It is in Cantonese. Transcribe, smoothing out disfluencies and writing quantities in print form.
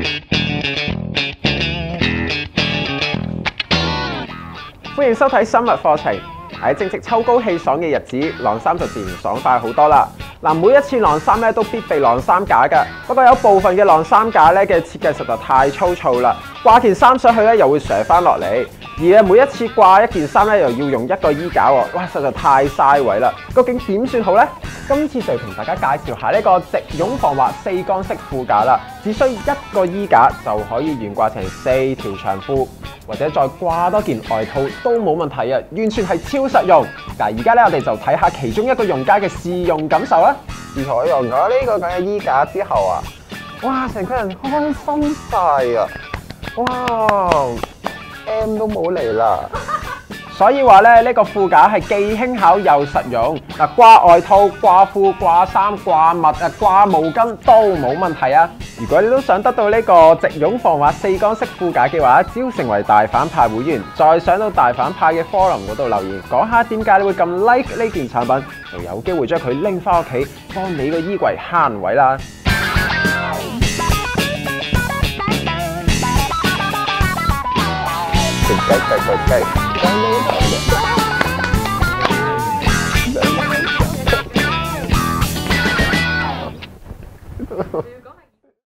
歡迎收睇生物課程。喺正值秋高氣爽嘅日子，晾衫就自然爽快好多啦。嗱，每一次晾衫咧都必備晾衫架㗎，不過有部分嘅晾衫架咧嘅設計實在太粗糙啦，掛件衫上去咧又會瀡翻落嚟，而每一次掛一件衫咧又要用一個衣架喎，哇，實在太嘥位啦。究竟點算好呢？今次就同大家介紹下呢個直絨防滑4缸式褲架啦，只需一個衣架就可以懸掛成4條長褲，或者再掛多件外套都冇問題啊！完全係超實用。嗱，而家咧我哋就睇下其中一個用家嘅試用感受啦。自從我用咗呢個咁嘅衣架之後啊，哇！成個人開心晒啊！哇 ！M 都冇嚟啦。所以話咧，呢個褲架係既輕巧又實用。嗱，掛外套、掛褲、掛衫、掛襪啊、掛毛巾都冇問題啊！如果你都想得到呢個直絨防滑4缸式褲架嘅話，只要成為大反派會員，再上到大反派嘅 forum 嗰度留言，講下點解你會咁 like 呢件產品，就有機會將佢拎翻屋企，幫你個衣櫃慳位啦！雞。